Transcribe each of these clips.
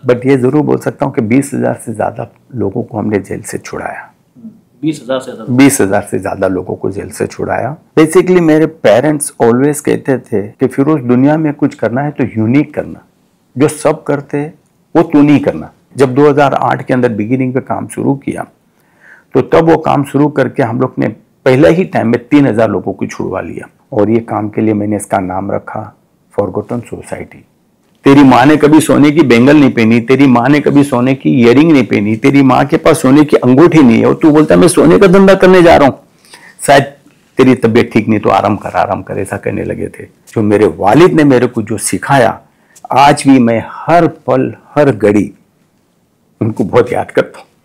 But ये जरूर बोल सकता हूँ कि 20,000 से ज्यादा लोगों को हमने जेल से छुड़ाया। 20,000 से ज्यादा लोगों को जेल से छुड़ाया। बेसिकली मेरे पेरेंट्स ऑलवेज कहते थे कि फिरोज दुनिया में कुछ करना है तो यूनिक करना, जो सब करते वो तू नहीं करना। जब 2008 के अंदर बिगिनिंग पे काम शुरू किया तो तब वो काम शुरू करके हम लोग ने पहले ही टाइम में 3,000 लोगों को छुड़वा लिया। और ये काम के लिए मैंने इसका नाम रखा फॉरगॉटन सोसाइटी। तेरी माँ ने कभी सोने की बेंगल नहीं पहनी, तेरी माँ ने कभी सोने की इयरिंग नहीं पहनी, तेरी माँ के पास सोने की अंगूठी नहीं है और तू बोलता मैं सोने का धंधा करने जा रहा हूँ। शायद तेरी तबीयत ठीक नहीं तो आराम कर, ऐसा कहने लगे थे। जो मेरे वालिद ने मेरे को जो सिखाया, आज भी मैं हर पल हर घड़ी उनको बहुत याद करता हूँ।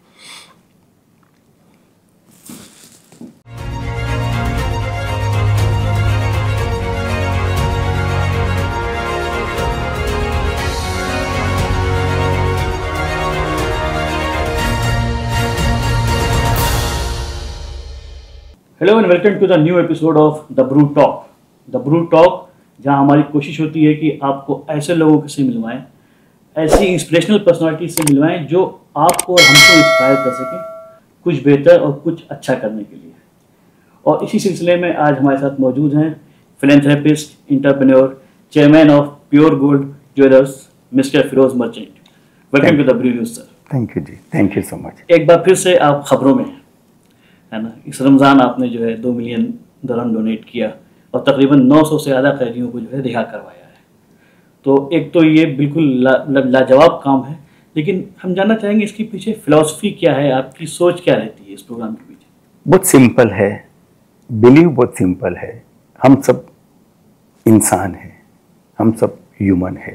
Hello and welcome to the new episode of the Brew Talk. The Brew Talk, जहां हमारी कोशिश होती है कि आपको ऐसे लोगों से मिलवाएं, ऐसी इंस्पिरेशनल पर्सनालिटी से मिलवाएं जो आपको और हमको इंस्पायर कर सकें कुछ बेहतर और कुछ अच्छा करने के लिए। और इसी सिलसिले में आज हमारे साथ मौजूद हैं philanthropist, entrepreneur, chairman of Pure Gold Jewellers, mister Firoz Merchant. Welcome to the Brew News sir. Thank you ji, thank you so much. एक बार फिर से आप खबरों में है ना। इस रमज़ान आपने जो है 2 मिलियन दरहम डोनेट किया और तकरीबन 900 से ज़्यादा कैदियों को जो है रिहा करवाया है। तो एक तो ये बिल्कुल लाजवाब काम है, लेकिन हम जानना चाहेंगे इसके पीछे फिलॉसफी क्या है, आपकी सोच क्या रहती है इस प्रोग्राम के पीछे? बहुत सिंपल है, बिलीव बहुत सिंपल है। हम सब इंसान हैं, हम सब ह्यूमन है।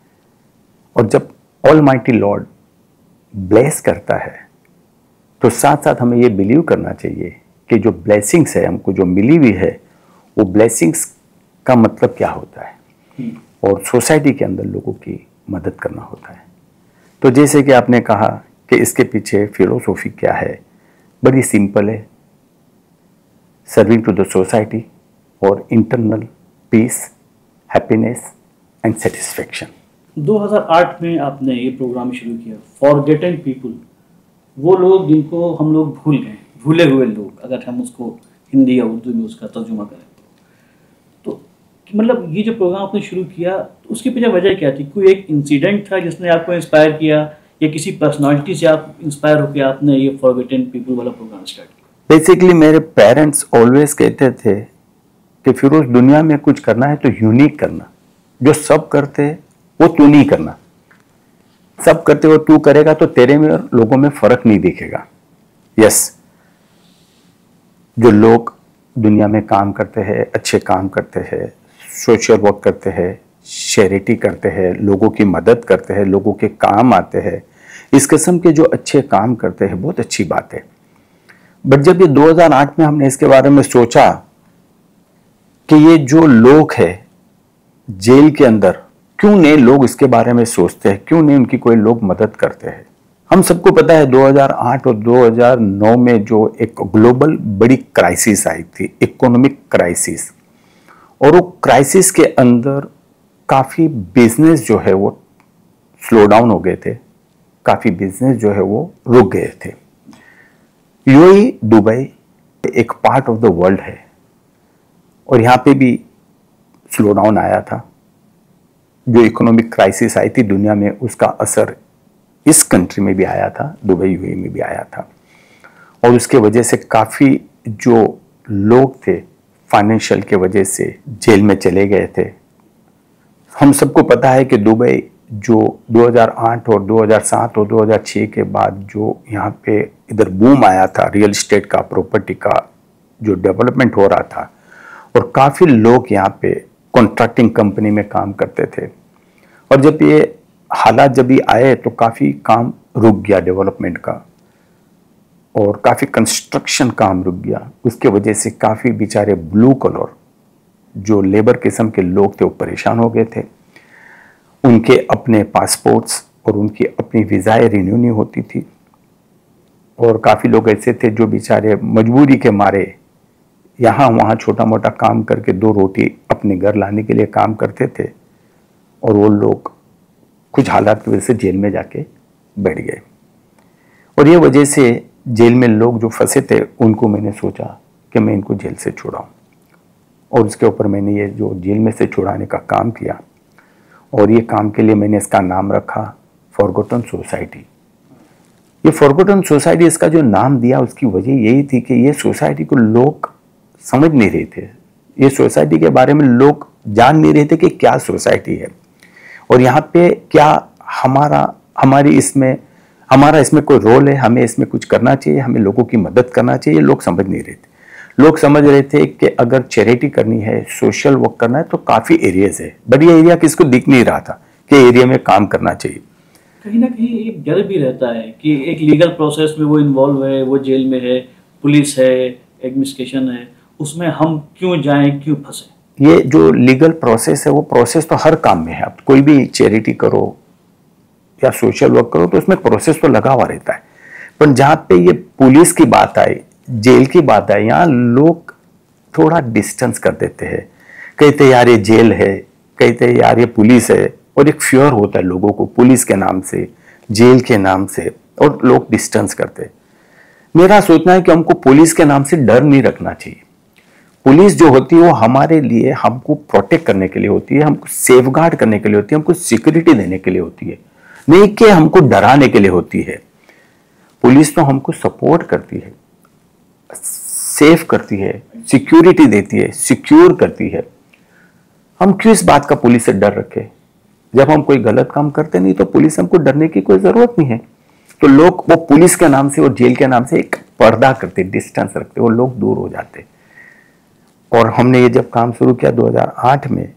और जब ऑलमाइटी लॉर्ड ब्लेस करता है तो साथ साथ हमें ये बिलीव करना चाहिए कि जो ब्लेसिंग्स है हमको जो मिली हुई है, वो ब्लेसिंग्स का मतलब क्या होता है और सोसाइटी के अंदर लोगों की मदद करना होता है। तो जैसे कि आपने कहा कि इसके पीछे फिलोसॉफी क्या है, बड़ी सिंपल है, सर्विंग टू द सोसाइटी और internal peace, happiness and satisfaction. 2008 में आपने ये प्रोग्राम शुरू किया, फॉरगेटन पीपल, वो लोग जिनको हम लोग भूल गए, भूले हुए लोग, अगर हम उसको हिंदी या उर्दू में उसका तर्जुमा करें तो मतलब ये जो प्रोग्राम आपने शुरू किया तो उसके पीछे वजह क्या थी? कोई एक इंसिडेंट था जिसने आपको इंस्पायर किया या किसी पर्सनालिटी से आप इंस्पायर होकर आपने ये फॉरगेटन पीपल वाला प्रोग्राम स्टार्ट किया? बेसिकली मेरे पेरेंट्स ऑलवेज कहते थे कि फिरोज दुनिया में कुछ करना है तो यूनिक करना, जो सब करते वो तू नहीं करना। सब करते हो तू करेगा तो तेरे में और लोगों में फर्क नहीं दिखेगा। यस, जो लोग दुनिया में काम करते हैं, अच्छे काम करते हैं, सोशल वर्क करते हैं, चैरिटी करते हैं, लोगों की मदद करते हैं, लोगों के काम आते हैं, इस किस्म के जो अच्छे काम करते हैं, बहुत अच्छी बात है। बट जब ये 2008 में हमने इसके बारे में सोचा कि ये जो लोग हैं जेल के अंदर, क्यों नहीं लोग इसके बारे में सोचते हैं, क्यों नहीं उनकी कोई लोग मदद करते हैं। हम सबको पता है 2008 और 2009 में जो एक ग्लोबल बड़ी क्राइसिस आई थी, इकोनॉमिक क्राइसिस, और वो क्राइसिस के अंदर काफ़ी बिजनेस जो है वो स्लो डाउन हो गए थे, काफ़ी बिजनेस जो है वो रुक गए थे। यूएई, दुबई एक पार्ट ऑफ द वर्ल्ड है और यहाँ पे भी स्लो डाउन आया था। जो इकोनॉमिक क्राइसिस आई थी दुनिया में, उसका असर इस कंट्री में भी आया था, दुबई यूएई में भी आया था। और उसके वजह से काफ़ी जो लोग थे फाइनेंशियल के वजह से जेल में चले गए थे। हम सबको पता है कि दुबई जो 2008 और 2007 और 2006 के बाद जो यहाँ पे इधर बूम आया था रियल एस्टेट का, प्रॉपर्टी का जो डेवलपमेंट हो रहा था, और काफ़ी लोग यहाँ पे कॉन्ट्रैक्टिंग कंपनी में काम करते थे। और जब ये हालात जब भी आए तो काफ़ी काम रुक गया डेवलपमेंट का, और काफ़ी कंस्ट्रक्शन काम रुक गया। उसके वजह से काफ़ी बेचारे ब्लू कलर जो लेबर किस्म के लोग थे वो परेशान हो गए थे। उनके अपने पासपोर्ट्स और उनकी अपनी वीज़ाएं रिन्यू नहीं होती थी, और काफ़ी लोग ऐसे थे जो बेचारे मजबूरी के मारे यहाँ वहाँ छोटा मोटा काम करके 2 रोटी अपने घर लाने के लिए काम करते थे, और वो लोग कुछ हालात की वजह से जेल में जाके बैठ गए। और ये वजह से जेल में लोग जो फंसे थे उनको मैंने सोचा कि मैं इनको जेल से छुड़ाऊं, और उसके ऊपर मैंने ये जो जेल में से छुड़ाने का काम किया, और ये काम के लिए मैंने इसका नाम रखा फॉरगॉटन सोसाइटी। ये फॉरगॉटन सोसाइटी, इसका जो नाम दिया उसकी वजह यही थी कि ये सोसाइटी को लोग समझ नहीं रहे थे, ये सोसाइटी के बारे में लोग जान नहीं रहे थे कि क्या सोसाइटी है, और यहाँ पे क्या हमारा इसमें कोई रोल है, हमें इसमें कुछ करना चाहिए, हमें लोगों की मदद करना चाहिए। लोग समझ नहीं रहे थे। लोग समझ रहे थे कि अगर चैरिटी करनी है, सोशल वर्क करना है तो काफ़ी एरियाज है, बट ये एरिया किसको दिख नहीं रहा था कि एरिया में काम करना चाहिए। कहीं ना कहीं एक डर भी रहता है कि एक लीगल प्रोसेस में वो इन्वॉल्व है, वो जेल में है, पुलिस है, एडमिनिस्ट्रेशन है, उसमें हम क्यों जाएं, क्यों फंसे। ये जो लीगल प्रोसेस है वो प्रोसेस तो हर काम में है। आप कोई भी चैरिटी करो या सोशल वर्क करो तो उसमें प्रोसेस तो लगा हुआ रहता है, पर जहाँ पे ये पुलिस की बात आई, जेल की बात आई, यहाँ लोग थोड़ा डिस्टेंस कर देते हैं। कहते यार ये जेल है, कहते यार ये पुलिस है, और एक फियर होता है लोगों को पुलिस के नाम से, जेल के नाम से, और लोग डिस्टेंस करते हैं। मेरा सोचना है कि हमको पुलिस के नाम से डर नहीं रखना चाहिए। पुलिस जो होती है वो हमारे लिए, हमको प्रोटेक्ट करने के लिए होती है, हमको सेफगार्ड करने के लिए होती है, हमको सिक्योरिटी देने के लिए होती है, नहीं कि हमको डराने के लिए होती है। पुलिस तो हमको सपोर्ट करती है, सेफ करती है, सिक्योरिटी देती है, सिक्योर करती है। हम क्यों इस बात का पुलिस से डर रखें? जब हम कोई गलत काम करते नहीं तो पुलिस हमको डरने की कोई जरूरत नहीं है। तो लोग वो पुलिस के नाम से और जेल के नाम से एक पर्दा करते, डिस्टेंस रखते, वो लोग दूर हो जाते। और हमने ये जब काम शुरू किया 2008 में,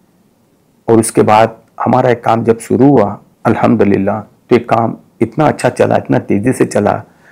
और उसके बाद हमारा एक काम जब शुरू हुआ अल्हम्दुलिल्लाह, तो ये काम इतना अच्छा चला, इतना तेजी से चला,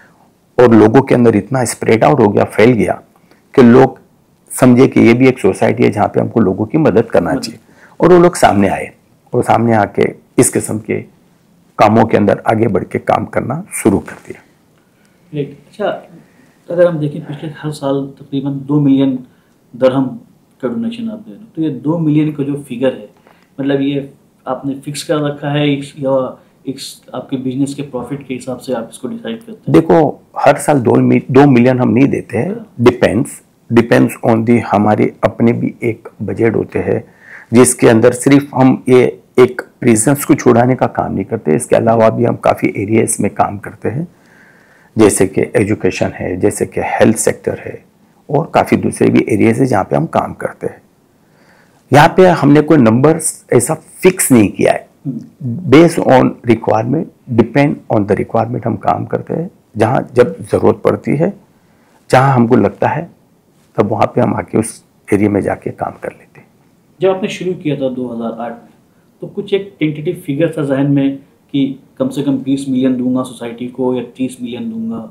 और लोगों के अंदर इतना स्प्रेड आउट हो गया, फैल गया कि लोग समझे कि ये भी एक सोसाइटी है जहाँ पे हमको लोगों की मदद करना चाहिए। और वो लोग सामने आए, और सामने आके इस किस्म के कामों के अंदर आगे बढ़ के काम करना शुरू कर दिया। अच्छा, अगर हम देखें पिछले हर साल तकरीबन 2 मिलियन दरहम का डोनेशन आप दे रहे हो, तो ये 2 मिलियन का जो फिगर है, मतलब ये आपने फिक्स कर रखा है या आपके बिजनेस के प्रॉफिट के हिसाब से आप इसको डिसाइड करते हैं? देखो, हर साल 2 मिलियन हम नहीं देते हैं, डिपेंड्स ऑन दी, हमारी अपने भी एक बजट होते हैं जिसके अंदर सिर्फ हम ये एक प्रिजन्स को छुड़ाने का काम नहीं करते, इसके अलावा भी हम काफ़ी एरियाज में काम करते हैं, जैसे कि एजुकेशन है, जैसे कि हेल्थ सेक्टर है, और काफ़ी दूसरे भी एरियाज है जहाँ पे हम काम करते हैं। यहाँ पे हमने कोई नंबर्स ऐसा फिक्स नहीं किया है, based on requirement, depend on the requirement हम काम करते हैं। जहाँ जब ज़रूरत पड़ती है, जहाँ हमको लगता है, तब वहाँ पे हम आके उस एरिया में जाके काम कर लेते हैं। जब आपने शुरू किया था 2008 में, तो कुछ एक टेंटेटिव फिगर था जहन में कि कम से कम 20 मिलियन दूंगा सोसाइटी को, या 30 मिलियन दूंगा,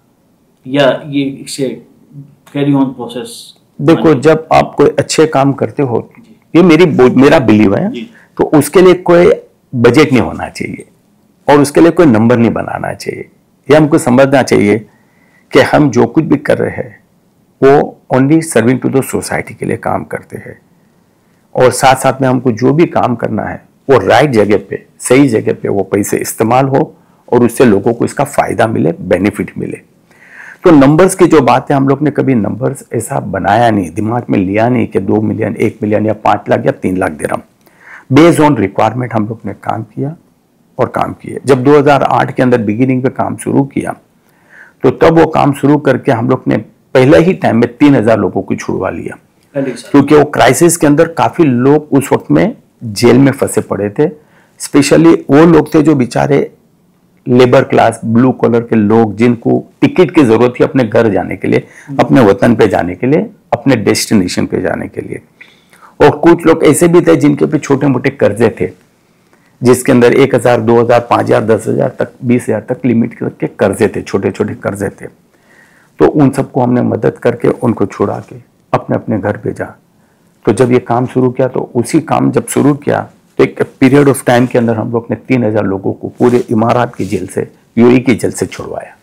या ये इससे कैरी ऑन प्रोसेस? देखो, जब आप कोई अच्छे काम करते हो, ये मेरा बिलीव है, तो उसके लिए कोई बजट नहीं होना चाहिए और उसके लिए कोई नंबर नहीं बनाना चाहिए। ये हमको समझना चाहिए कि हम जो कुछ भी कर रहे हैं वो only serving to the society के लिए काम करते हैं, और साथ साथ में हमको जो भी काम करना है वो राइट जगह पे, सही जगह पे वो पैसे इस्तेमाल हो और उससे लोगों को इसका फायदा मिले, बेनिफिट मिले। तो नंबर्स की जो बात है, हम लोग ने कभी नंबर्स ऐसा बनाया नहीं, दिमाग में लिया नहीं कि 2 मिलियन, 1 मिलियन या 5 लाख या 3 लाख दिरहम। बेस्ड ऑन रिक्वायरमेंट हम लोग ने काम किया और काम किए। जब 2008 के अंदर बिगिनिंग पे काम शुरू किया, तो तब वो काम शुरू करके हम लोग ने पहले ही टाइम में 3000 लोगों को छुड़वा लिया, क्योंकि वो क्राइसिस के अंदर काफी लोग उस वक्त में जेल में फंसे पड़े थे। स्पेशली वो लोग थे जो बेचारे लेबर क्लास, ब्लू कॉलर के लोग, जिनको टिकट की जरूरत थी अपने घर जाने के लिए, अपने वतन पे जाने के लिए, अपने डेस्टिनेशन पे जाने के लिए। और कुछ लोग ऐसे भी थे जिनके पे छोटे मोटे कर्जे थे, जिसके अंदर 1000, 2000, 5000, 10,000 तक, 20,000 तक लिमिट के कर्जे थे, छोटे छोटे कर्जे थे। तो उन सबको हमने मदद करके उनको छुड़ा के अपने अपने घर भेजा। तो जब ये काम शुरू किया, तो उसी काम जब शुरू किया तो एक पीरियड ऑफ टाइम के अंदर हम लोग ने 3000 लोगों को पूरे इमारात की जेल से, यूएई की जेल से छुड़वाया।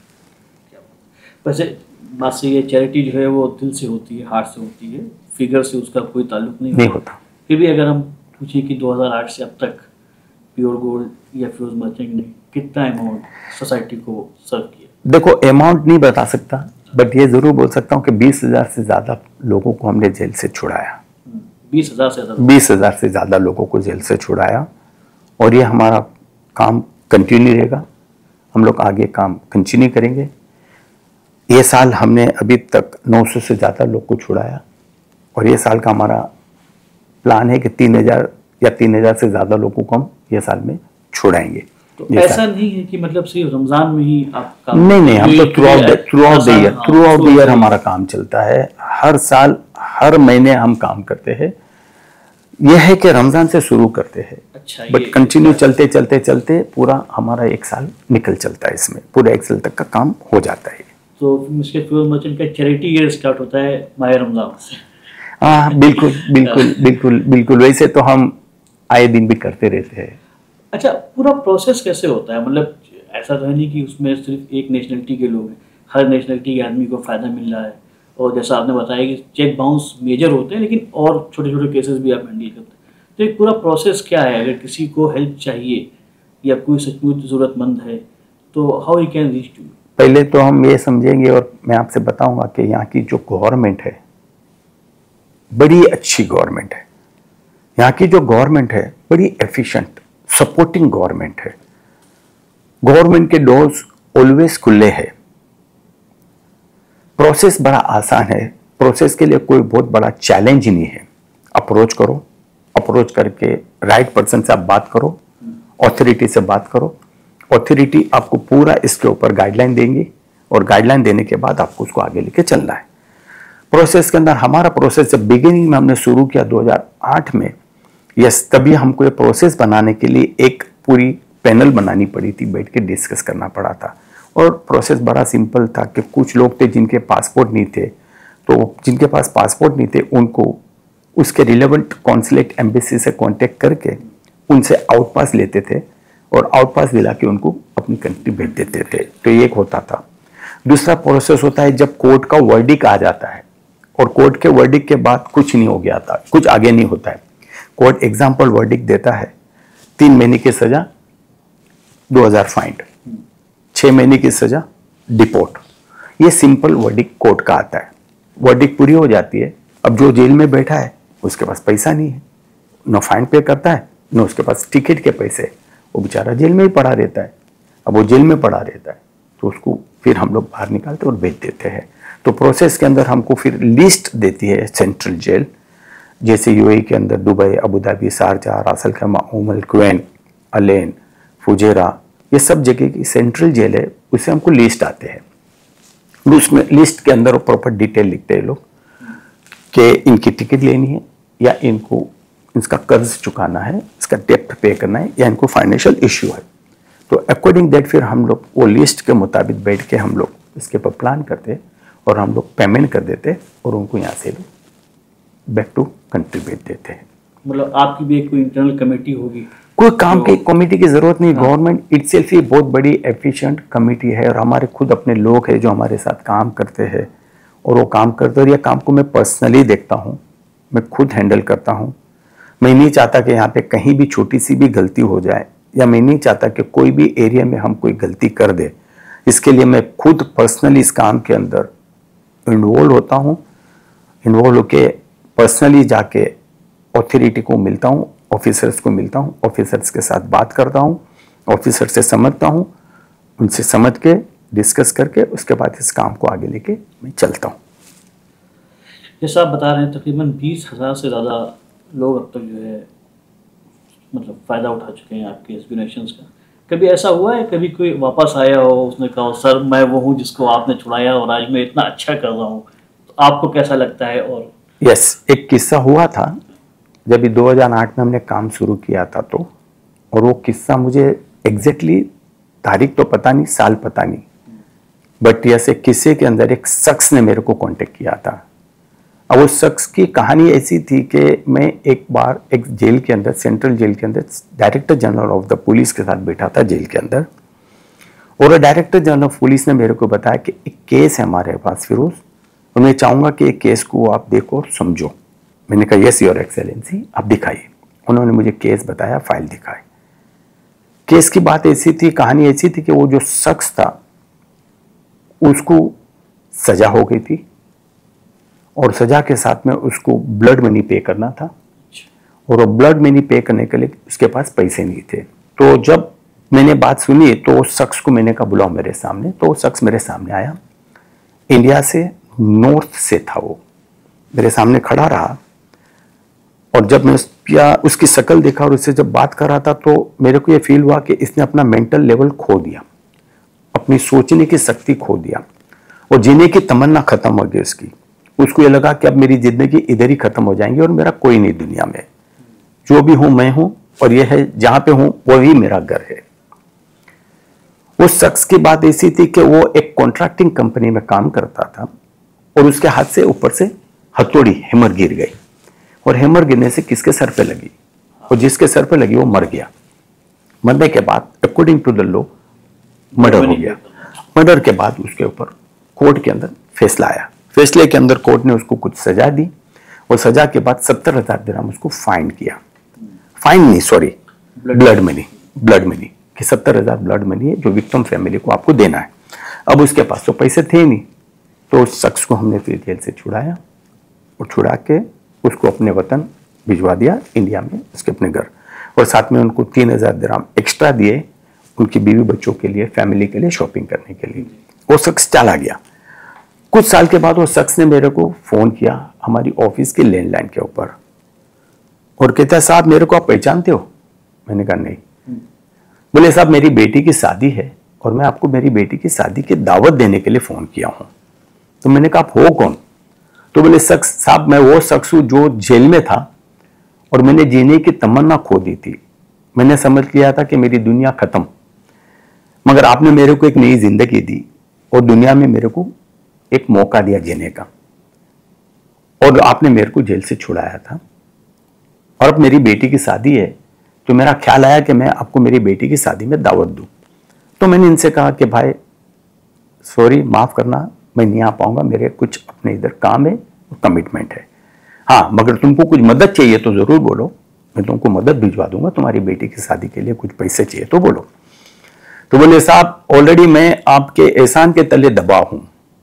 वैसे बात से ये चैरिटी जो है वो दिल से होती है, हार्ट से होती है, फिगर से उसका कोई ताल्लुक नहीं होता। फिर भी अगर हम पूछें कि 2008 से अब तक प्योर गोल्ड या फिरोज मर्चेंट ने कितना अमाउंट सोसाइटी को सर्व किया? देखो, अमाउंट नहीं बता सकता, बट ये जरूर बोल सकता हूँ कि 20,000 से ज्यादा लोगों को हमने जेल से छुड़ाया। 20,000 से ज्यादा? 20,000 से ज्यादा लोगों को जेल से छुड़ाया, और ये हमारा काम कंटिन्यू रहेगा। हम लोग आगे काम कंटिन्यू करेंगे। ये साल हमने अभी तक 900 से ज्यादा लोग को छुड़ाया, और ये साल का हमारा प्लान है कि 3,000 या 3,000 से ज्यादा लोगों को हम ये साल में छुड़ाएंगे। तो ऐसा नहीं है कि मतलब सिर्फ रमजान में ही आप काम? नहीं, हम तो थ्रू आउट द ईयर हमारा काम चलता है। हर साल हर महीने हम काम करते हैं। यह है कि रमजान से शुरू करते हैं, अच्छा, बट कंटिन्यू चलते चलते चलते पूरा हमारा एक साल निकल चलता है, इसमें पूरे एक साल तक का काम हो जाता है। तो मिस्टर फिरोज मर्चेंट का चैरिटी ईयर स्टार्ट होता है माह रमजान से? हाँ, बिल्कुल बिल्कुल बिल्कुल बिल्कुल। वैसे तो हम आए दिन भी करते रहते हैं। अच्छा, पूरा प्रोसेस कैसे होता है? मतलब ऐसा तो है नहीं कि उसमें सिर्फ एक नेशनलिटी के लोग हैं, हर नेशनलिटी के आदमी को फ़ायदा मिल रहा है। और जैसा आपने बताया कि चेक बाउंस मेजर होते हैं, लेकिन और छोटे छोटे केसेस भी आप हैंडल करते हैं। तो एक पूरा प्रोसेस क्या है? अगर किसी को हेल्प चाहिए या कोई सचमुच ज़रूरतमंद है तो how you can reach to? पहले तो हम ये समझेंगे, और मैं आपसे बताऊंगा कि यहाँ की जो गवर्नमेंट है बड़ी अच्छी गवर्नमेंट है। यहाँ की जो गवर्नमेंट है बड़ी एफिशिएंट सपोर्टिंग गवर्नमेंट है। गवर्नमेंट के डोर्स ऑलवेज खुले हैं। प्रोसेस बड़ा आसान है। प्रोसेस के लिए कोई बहुत बड़ा चैलेंज ही नहीं है। अप्रोच करो, अप्रोच करके राइट पर्सन से आप बात करो, ऑथोरिटी से बात करो। ऑथोरिटी आपको पूरा इसके ऊपर गाइडलाइन देंगी, और गाइडलाइन देने के बाद आपको उसको आगे लेके चलना है। प्रोसेस के अंदर हमारा प्रोसेस जब बिगिनिंग में हमने शुरू किया 2008 में, यस, तभी हमको ये प्रोसेस बनाने के लिए एक पूरी पैनल बनानी पड़ी थी, बैठ के डिस्कस करना पड़ा था। और प्रोसेस बड़ा सिंपल था कि कुछ लोग थे जिनके पासपोर्ट नहीं थे, तो जिनके पास पासपोर्ट नहीं थे उनको उसके रिलेवेंट कॉन्सुलेट एम्बेसी से कांटेक्ट करके उनसे आउट पास लेते थे, और आउट पास दिला के उनको अपनी कंट्री भेज देते थे। तो ये एक होता था। दूसरा प्रोसेस होता है जब कोर्ट का वर्डिक आ जाता है, और कोर्ट के वर्डिक के बाद कुछ नहीं हो गया था, कुछ आगे नहीं होता है। कोर्ट एग्जाम्पल वर्डिक देता है, 3 महीने की सजा, 2,000 फाइंड, 6 महीने की सजा, डिपोर्ट। ये सिंपल वर्डिक कोर्ट का आता है। वर्डिक पूरी हो जाती है। अब जो जेल में बैठा है उसके पास पैसा नहीं है, न फाइन पे करता है, न उसके पास टिकट के पैसे, वो बेचारा जेल में ही पड़ा रहता है। अब वो जेल में पड़ा रहता है तो उसको फिर हम लोग बाहर निकालते और भेज देते हैं। तो प्रोसेस के अंदर हमको फिर लिस्ट देती है सेंट्रल जेल, जैसे यूएई के अंदर दुबई, अबू धाबी, शारजा, रास अल खैमा, उम क्वेन, अलेन, फुजेरा, ये सब जगह की सेंट्रल जेल है, उससे हमको लिस्ट आते हैं। उसमें लिस्ट के अंदर प्रॉपर डिटेल लिखते हैं लोग कि इनकी टिकट लेनी है, या इनको इसका कर्ज चुकाना है, इसका डेप्ट पे करना है, या इनको फाइनेंशियल इश्यू है। तो अकॉर्डिंग दैट फिर हम लोग वो लिस्ट के मुताबिक बैठ के हम लोग इसके पर प्लान करते, और हम लोग पेमेंट कर देते, और उनको यहाँ से बैक टू कंट्री भेज देते हैं। मतलब आपकी भी एक कोई इंटरनल कमेटी होगी? कोई काम की कमेटी की जरूरत नहीं। गवर्नमेंट इटसेल्फ ही बहुत बड़ी एफिशिएंट कमेटी है, और हमारे खुद अपने लोग हैं जो हमारे साथ काम करते हैं, और वो काम करते हैं। और ये काम को मैं पर्सनली देखता हूँ, मैं खुद हैंडल करता हूँ। मैं नहीं चाहता कि यहाँ पे कहीं भी छोटी सी भी गलती हो जाए, या मैं नहीं चाहता कि कोई भी एरिया में हम कोई गलती कर दे। इसके लिए मैं खुद पर्सनली इस काम के अंदर इन्वॉल्व होता हूँ। इन्वॉल्व होके पर्सनली जाके ऑथोरिटी को मिलता हूँ, ऑफिसर्स को मिलता हूँ, ऑफिसर्स के साथ बात करता हूँ, ऑफिसर से समझता हूँ, उनसे समझ के डिस्कस करके उसके बाद इस काम को आगे लेके मैं चलता हूँ। जैसा आप बता रहे हैं तकरीबन 20,000 से ज़्यादा लोग अब तक जो है मतलब फ़ायदा उठा चुके हैं आपके इस डोनेशंस का। कभी ऐसा हुआ है कभी कोई वापस आया हो, उसने कहा सर मैं वो हूँ जिसको आपने छुड़ाया और आज मैं इतना अच्छा कर रहा हूँ, तो आपको कैसा लगता है? और यस, एक किस्सा हुआ था जब 2008 में हमने काम शुरू किया था, तो और वो किस्सा मुझे एग्जैक्टली तारीख तो पता नहीं, साल पता नहीं, बट ऐसे किस्से के अंदर एक शख्स ने मेरे को कांटेक्ट किया था। अब उस शख्स की कहानी ऐसी थी कि मैं एक बार एक जेल के अंदर, सेंट्रल जेल के अंदर, director general of the police के साथ बैठा था जेल के अंदर, और डायरेक्टर जनरल ऑफ पुलिस ने मेरे को बताया कि एक केस है हमारे पास फिरोज, और मैं चाहूँगा कि एक केस को आप देखो और समझो। मैंने कहा यस योर एक्सेलेंसी, आप दिखाइए। उन्होंने मुझे केस बताया, फाइल दिखाई। केस की बात ऐसी थी, कहानी ऐसी थी कि वो जो शख्स था उसको सजा हो गई थी और सजा के साथ में उसको ब्लड मनी पे करना था और वो ब्लड मनी पे करने के लिए उसके पास पैसे नहीं थे। तो जब मैंने बात सुनी तो उस शख्स को मैंने कहा बुलाओ मेरे सामने। तो वो शख्स मेरे सामने आया, इंडिया से, नॉर्थ से था, वो मेरे सामने खड़ा रहा और जब मैं उसकी शक्ल देखा और उससे जब बात कर रहा था तो मेरे को ये फील हुआ कि इसने अपना मेंटल लेवल खो दिया, अपनी सोचने की शक्ति खो दिया और जीने की तमन्ना खत्म हो गई उसकी। उसको ये लगा कि अब मेरी जिंदगी इधर ही खत्म हो जाएंगी और मेरा कोई नहीं दुनिया में, जो भी हूं मैं हूं और ये है जहां पे हूं वही मेरा घर है। उस शख्स की बात ऐसी थी कि वो एक कॉन्ट्रैक्टिंग कंपनी में काम करता था और उसके हाथ से ऊपर से हथौड़ी हैमर गिर गई और हैमर गिरने से किसके सर पे लगी और जिसके सर पे लगी वो मर गया। मरने के बाद according to the law murder हो गया। मर्डर के बाद उसके ऊपर कोर्ट के अंदर फैसला आया। फैसले के अंदर कोर्ट ने उसको कुछ सजा दी और सजा के बाद 70,000 दिरहम उसको फाइन किया। फाइन नहीं, सॉरी, ब्लड मनी कि 70,000 ब्लड मनी है जो विक्टिम फैमिली को आपको देना है। अब उसके पास तो पैसे थे नहीं, तो उस शख्स को हमने फिर जेल से छुड़ाया और छुड़ा के उसको अपने वतन भिजवा दिया इंडिया में, उसके अपने घर, और साथ में उनको 3,000 दिरहम एक्स्ट्रा दिए उनकी बीवी बच्चों के लिए, फैमिली के लिए शॉपिंग करने के लिए। वो शख्स चला गया। कुछ साल के बाद वो शख्स ने मेरे को फोन किया हमारी ऑफिस के लैंडलाइन के ऊपर और कहता है साहब मेरे को आप पहचानते हो? मैंने कहा नहीं। बोले साहब मेरी बेटी की शादी है और मैं आपको मेरी बेटी की शादी की दावत देने के लिए फोन किया हूं। तो मैंने कहा आप हो कौन? तो बोले शख्स साहब मैं वो शख्स हूं जो जेल में था और मैंने जीने की तमन्ना खो दी थी। मैंने समझ लिया था कि मेरी दुनिया खत्म, मगर आपने मेरे को एक नई जिंदगी दी और दुनिया में मेरे को एक मौका दिया जीने का और आपने मेरे को जेल से छुड़ाया था और अब मेरी बेटी की शादी है तो मेरा ख्याल आया कि मैं आपको मेरी बेटी की शादी में दावत दूं। तो मैंने इनसे कहा कि भाई सॉरी, माफ करना, मैं नहीं आ पाऊंगा, मेरे कुछ अपने इधर काम है, कमिटमेंट है। हाँ, मगर तुमको कुछ मदद चाहिए तो जरूर बोलो, मैं तुमको मदद भिजवा दूंगा, तुम्हारी बेटी की शादी के लिए कुछ पैसे चाहिए तो बोलो। तो बोले साहब ऑलरेडी मैं आपके एहसान के तले दबा हूं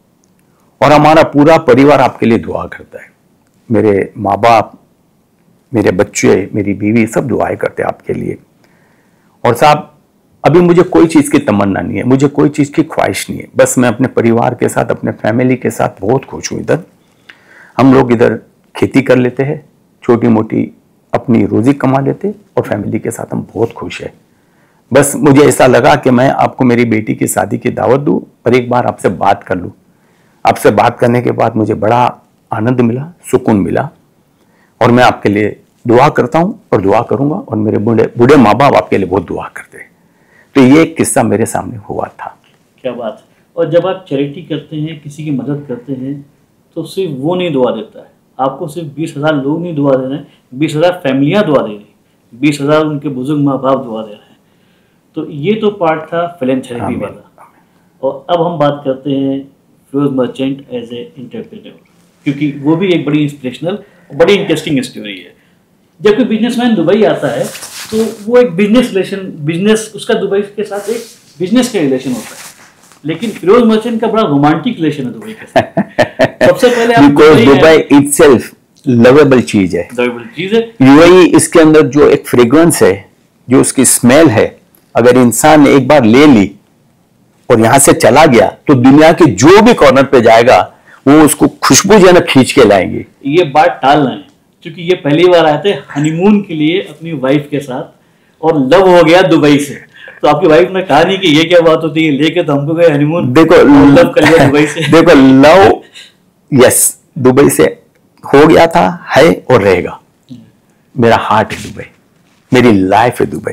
और हमारा पूरा परिवार आपके लिए दुआ करता है, मेरे माँ बाप, मेरे बच्चे, मेरी बीवी, सब दुआएं करते हैं आपके लिए। और साहब अभी मुझे कोई चीज की तमन्ना नहीं है, मुझे कोई चीज की ख्वाहिश नहीं है, बस मैं अपने परिवार के साथ, अपने फैमिली के साथ बहुत खुश हूं। इधर हम लोग इधर खेती कर लेते हैं, छोटी मोटी अपनी रोजी कमा लेते और फैमिली के साथ हम बहुत खुश है। बस मुझे ऐसा लगा कि मैं आपको मेरी बेटी की शादी की दावत दूं और एक बार आपसे बात कर लूं। आपसे बात करने के बाद मुझे बड़ा आनंद मिला, सुकून मिला और मैं आपके लिए दुआ करता हूं और दुआ करूंगा और मेरे बूढ़े माँ बाप आपके लिए बहुत दुआ करते हैं। तो ये एक किस्सा मेरे सामने हुआ था। क्या बात। और जब आप चैरिटी करते हैं, किसी की मदद करते हैं, तो सिर्फ वो नहीं दुआ देता है, आपको सिर्फ 20,000 लोग नहीं दुआ दे रहे हैं, 20,000 फैमिलियाँ दुआ दे रही, 20,000 उनके बुजुर्ग माँ बाप दुआ दे रहे हैं। तो ये तो पार्ट था फिलैंथ्रोपी वाला। और अब हम बात करते हैं Firoz Merchant as a entrepreneur, क्योंकि वो भी एक बड़ी इंस्पिरेशनल, बड़ी इंटरेस्टिंग स्टोरी है। जब कोई बिजनेसमैन दुबई आता है तो वो एक बिजनेस उसका दुबई के साथ एक बिजनेस का रिलेशन होता है, लेकिन फिरोज मर्चेंट का बड़ा रोमांटिक रिलेशन है दुबई के साथ। सबसे पहले आप दुबई इटसेल्फ लवेबल चीज है, यूएई इसके अंदर जो एक फ्रेग्रेंस है, जो उसकी स्मेल है, अगर इंसान ने एक बार ले ली और यहां से चला गया तो दुनिया के जो भी कॉर्नर पे जाएगा वो उसको खुशबूजनक खींच के लाएंगे। ये बात टाल रहे हैं क्योंकि ये पहली बार आए थे हनीमून के लिए अपनी वाइफ के साथ और लव हो गया दुबई से। तो आपकी वाइफ ने कहा नहीं कि ये क्या बात होती है, लेके तो हमको गए हनीमून, देखो लव कर लिया दुबई से। देखो लव यस दुबई से हो गया था, है और रहेगा। मेरा हार्ट है दुबई, मेरी लाइफ है दुबई,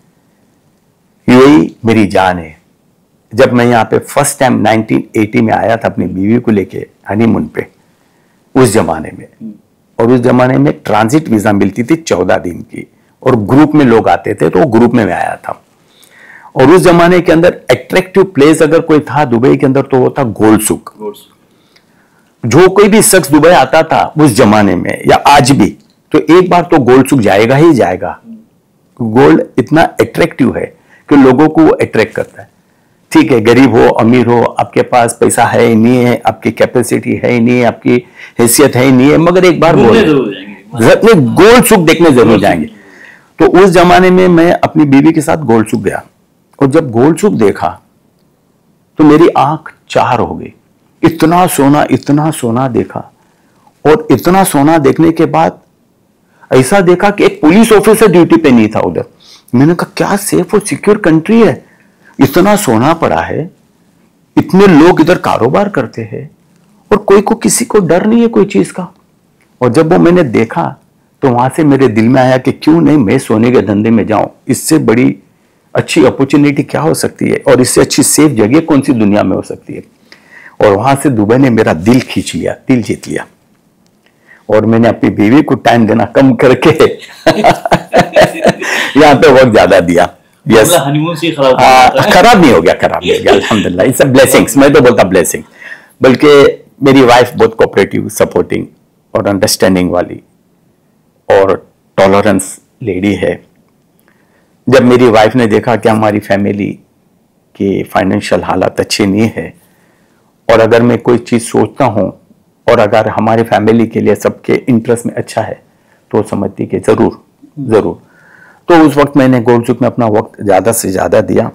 यूएई मेरी जान है। जब मैं यहाँ पे फर्स्ट टाइम 1980 में आया था अपनी बीवी को लेके हनीमून पे, उस जमाने में, और उस जमाने में ट्रांजिट वीजा मिलती थी 14 दिन की और ग्रुप में लोग आते थे, तो ग्रुप में मैं आया था। और उस जमाने के अंदर अट्रैक्टिव प्लेस अगर कोई था दुबई के अंदर तो वो था गोल्ड सुक। जो कोई भी शख्स दुबई आता था उस जमाने में या आज भी, तो एक बार तो गोल्ड सुक जाएगा ही जाएगा। गोल्ड इतना अट्रैक्टिव है कि लोगों को अट्रैक्ट करता है। ठीक है, गरीब हो अमीर हो, आपके पास पैसा है ही नहीं है, आपकी कैपेसिटी है ही नहीं है, आपकी हैसियत है ही नहीं है, मगर एक बार गोल्ड सुख देखने जरूर जाएंगे। तो उस जमाने में मैं अपनी बीवी के साथ गोल्ड सुख गया, और जब गोल्ड सुख देखा तो मेरी आंख चार हो गई। इतना सोना देखा, और इतना सोना देखने के बाद ऐसा देखा कि एक पुलिस ऑफिसर ड्यूटी पे नहीं था उधर। मैंने कहा क्या सेफ और सिक्योर कंट्री है, इतना सोना पड़ा है, इतने लोग इधर कारोबार करते हैं, और कोई को किसी को डर नहीं है कोई चीज का। और जब वो मैंने देखा तो वहां से मेरे दिल में आया कि क्यों नहीं मैं सोने के धंधे में जाऊं, इससे बड़ी अच्छी अपॉर्चुनिटी क्या हो सकती है, और इससे अच्छी सेफ जगह कौन सी दुनिया में हो सकती है। और वहां से दुबई ने मेरा दिल खींच लिया, दिल जीत लिया, और मैंने अपनी बीवी को टाइम देना कम करके यहाँ पे वक्त ज्यादा दिया। यस, हनीमून से खराब नहीं हो गया, अल्हम्दुलिल्लाह, इट्स अ ब्लेसिंग्स। मैं तो बोलता ब्लेसिंग, बल्कि मेरी वाइफ बहुत कोऑपरेटिव, सपोर्टिंग और अंडरस्टैंडिंग वाली और टॉलरेंस लेडी है। जब मेरी वाइफ ने देखा कि हमारी फैमिली की फाइनेंशियल हालत अच्छी नहीं है, और अगर मैं कोई चीज सोचता हूं और अगर हमारी फैमिली के लिए सबके इंटरेस्ट में अच्छा है, तो समझती कि जरूर जरूर। तो उस वक्त मैंने गोल्ड सुख में अपना वक्त ज्यादा से ज्यादा दिया,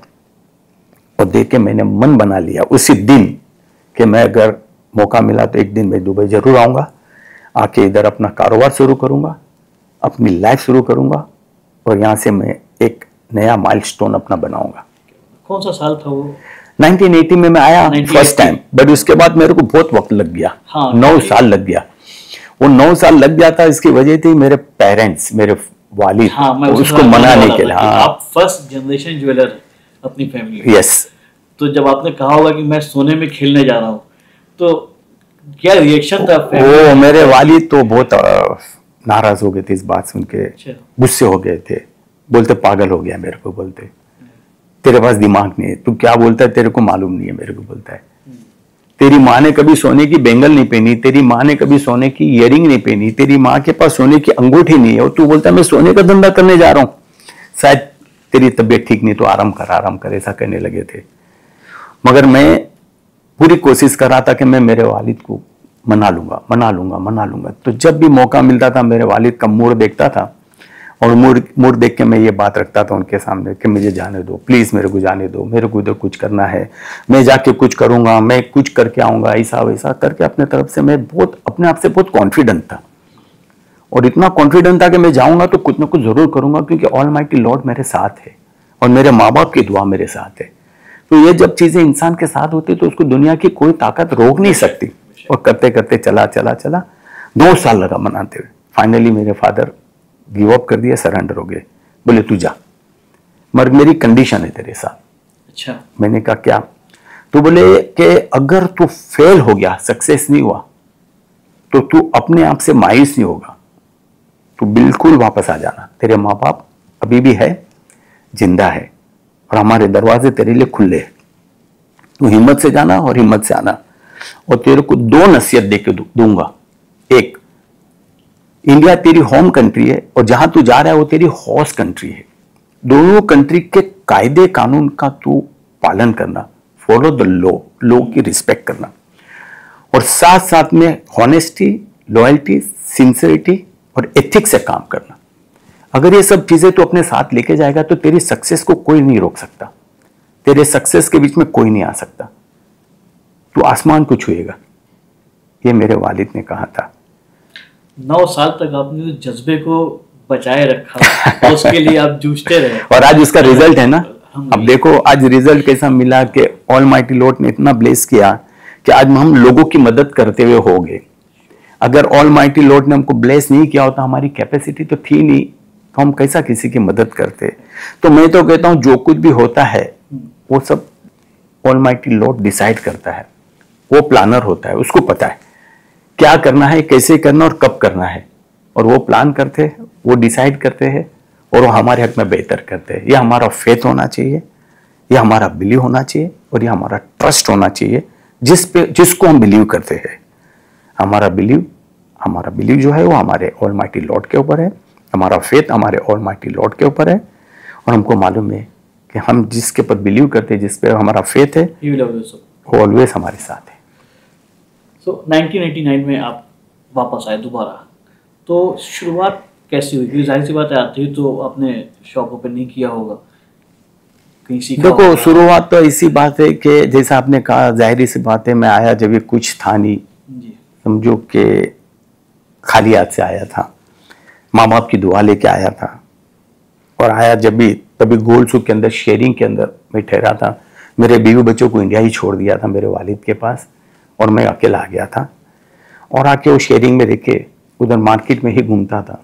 और देख के मैंने मन बना लिया उसी दिन कि मैं अगर मौका मिला तो एक दिन मैं दुबई जरूर आऊंगा, आके इधर अपना कारोबार शुरू करूंगा, अपनी लाइफ शुरू करूंगा, और यहां से मैं एक नया माइलस्टोन अपना बनाऊंगा। कौन सा साल था वो? 1980 में मैं आया फर्स्ट टाइम, बट उसके बाद मेरे को बहुत वक्त लग गया। हाँ, 9 साल लग गया। वो 9 साल लग गया था, इसकी वजह थी मेरे पेरेंट्स, मेरे वालिद, हाँ, उसको मनाने के लिए। हाँ, आप फर्स्ट जनरेशन ज्वेलर अपनी फैमिली। यस। तो जब आपने कहा होगा कि मैं सोने में खेलने जा रहा हूँ, तो क्या रिएक्शन था? वो मेरे वालिद तो बहुत नाराज हो गए थे इस बात सुन के, गुस्से हो गए थे, बोलते पागल हो गया मेरे को, बोलते तेरे पास दिमाग नहीं है, तू क्या बोलता है, तेरे को मालूम नहीं है मेरे को, बोलता है तेरी माँ ने कभी सोने की बेंगल नहीं पहनी, तेरी माँ ने कभी सोने की इयरिंग नहीं पहनी, तेरी माँ के पास सोने की अंगूठी नहीं है, और तू बोलता है मैं सोने का धंधा करने जा रहा हूँ, शायद तेरी तबीयत ठीक नहीं तो आराम कर, ऐसा कहने लगे थे। मगर मैं पूरी कोशिश कर रहा था कि मैं मेरे वालिद को मना लूंगा। तो जब भी मौका मिलता था मेरे वालिद का मूड देखता था, और मूड देख के मैं ये बात रखता था उनके सामने कि मुझे जाने दो, प्लीज मेरे को जाने दो, मेरे को इधर कुछ करना है, मैं जाके कुछ करूंगा, मैं कुछ करके आऊंगा, ऐसा वैसा करके अपने तरफ से मैं बहुत अपने आप से बहुत कॉन्फिडेंट था, और इतना कॉन्फिडेंट था कि मैं जाऊंगा तो कुछ ना कुछ जरूर करूंगा, क्योंकि ऑलमाइटी लॉर्ड मेरे साथ है और मेरे माँ बाप की दुआ मेरे साथ है। तो ये जब चीजें इंसान के साथ होती तो उसको दुनिया की कोई ताकत रोक नहीं सकती। और करते करते चला 2 साल लगा मनाते हुए। फाइनली मेरे फादर गिव अप कर दिया, सरेंडर हो गए, बोले तू जा, मगर मेरी कंडीशन है तेरे साथ। अच्छा। मैंने कहा क्या? तो बोले कि अगर तू फेल हो गया, सक्सेस नहीं हुआ, तो तू अपने आप से मायूस नहीं होगा, तू बिल्कुल वापस आ जाना, तेरे माँ बाप अभी भी है, जिंदा है, और हमारे दरवाजे तेरे लिए खुले हैं, तू हिम्मत से जाना और हिम्मत से आना। और तेरे को 2 नसीहत दे के दूंगा, एक, इंडिया तेरी होम कंट्री है और जहां तू जा रहा है वो तेरी होस्ट कंट्री है, दोनों कंट्री के कायदे कानून का तू पालन करना, फॉलो द लॉ की रिस्पेक्ट करना, और साथ साथ में हॉनेस्टी, लॉयल्टी, सिंसियरिटी और एथिक्स से काम करना। अगर ये सब चीजें तू अपने साथ लेके जाएगा तो तेरी सक्सेस को कोई नहीं रोक सकता, तेरे सक्सेस के बीच में कोई नहीं आ सकता, तू आसमान को छुएगा। ये मेरे वालिद ने कहा था। 9 साल तक आपने उस जज्बे को बचाए रखा और उसके लिए आप जूझते रहे, और आज उसका रिजल्ट है ना। अब देखो आज रिजल्ट कैसा मिला कि ऑलमाइटी लॉर्ड ने इतना ब्लेस किया कि आज हम लोगों की मदद करते हुए हो गए। अगर ऑलमाइटी लॉर्ड ने हमको ब्लेस नहीं किया होता, हमारी कैपेसिटी तो थी नहीं, तो हम कैसा किसी की मदद करते। तो मैं तो कहता हूं जो कुछ भी होता है वो सब ऑलमाइटी लॉर्ड डिसाइड करता है, वो प्लानर होता है, उसको पता है क्या करना है, कैसे करना और कब करना है, और वो प्लान करते हैं, वो डिसाइड करते हैं, और वो हमारे हक में बेहतर करते हैं। ये हमारा फेथ होना चाहिए, ये हमारा बिलीव होना चाहिए, और ये हमारा ट्रस्ट होना चाहिए जिसको हम बिलीव करते हैं। हमारा बिलीव जो है वो हमारे ऑलमाइटी लॉर्ड के ऊपर है, हमारा फेथ हमारे ऑलमाइटी लॉर्ड के ऊपर है, और हमको मालूम है कि हम जिसके ऊपर बिलीव करते हैं, जिस पे हमारा फेथ है, He will always support. वो ऑलवेज हमारे साथ है। So 1999 में आप वापस आए दोबारा, तो शुरुआत कैसी हुई? क्योंकि जाहिर सी बात है, आते ही तो आपने शॉप ओपन नहीं किया होगा, कहीं सीखा देखो होगा। शुरुआत तो ऐसी बात है कि जैसा आपने कहा, जाहिर सी बात है, मैं आया जब ये कुछ था नहीं, जी। समझो कि खाली हाथ से आया था, माँ बाप की दुआ लेके आया था। और आया जब भी, तभी गोल्ड सुख के अंदर शेयरिंग के अंदर मैं ठहरा था। मेरे बीवी बच्चों को इंडिया ही छोड़ दिया था मेरे वालिद के पास, और मैं अकेला आ गया था। और आके वो शेयरिंग में रह के उधर मार्केट में ही घूमता था।